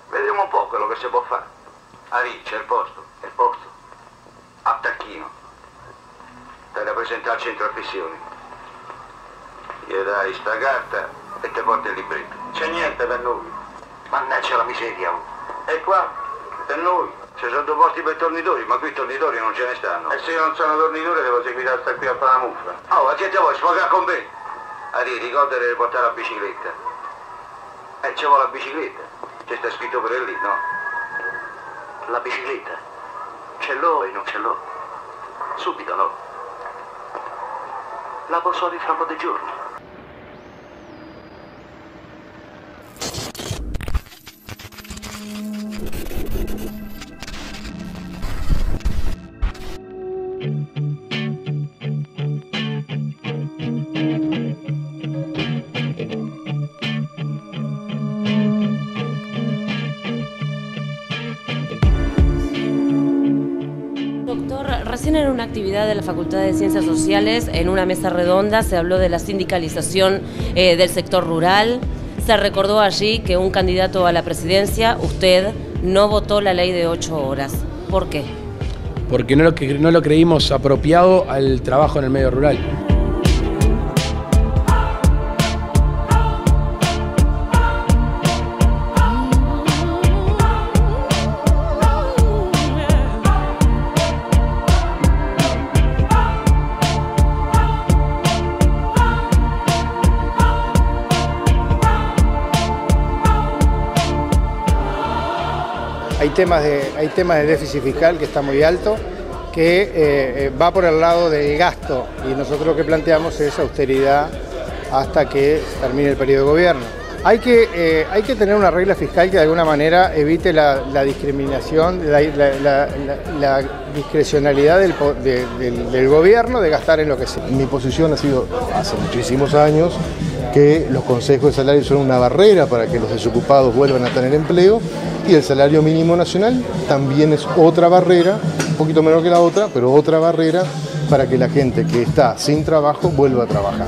Vediamo un po' quello che si può fare. Arì, c'è il posto. A Tacchino. Te la presenta al centro affissioni. Gli dai sta carta e te porti il libretto. C'è niente per noi. Mannaggia la miseria. E qua, per noi, ci sono due porti per tornitori, ma qui tornitori non ce ne stanno. E se io non sono tornitore devo seguire sta qui a fare la muffa. Oh, ma che te vuoi sfogare con me? Arì, ricordati di portare la bicicletta. Ci vuole la bicicletta. C'è sta scritto per lì, no? La bicicletta? Ce l'ho e non ce l'ho. Subito no. La posso avere fra un po' di giorni. Doctor, recién en una actividad de la Facultad de Ciencias Sociales, en una mesa redonda, se habló de la sindicalización del sector rural. Se recordó allí que un candidato a la presidencia, usted, no votó la ley de 8 horas. ¿Por qué? Porque no lo creímos apropiado al trabajo en el medio rural. Hay temas de déficit fiscal que está muy alto, que va por el lado del gasto, y nosotros lo que planteamos es austeridad hasta que termine el periodo de gobierno. Hay que tener una regla fiscal que de alguna manera evite la discriminación, la discrecionalidad del gobierno de gastar en lo que sea. Mi posición ha sido hace muchísimos años que los consejos de salario son una barrera para que los desocupados vuelvan a tener empleo, y el salario mínimo nacional también es otra barrera, un poquito menor que la otra, pero otra barrera para que la gente que está sin trabajo vuelva a trabajar.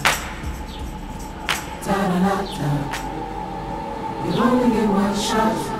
You only get one shot.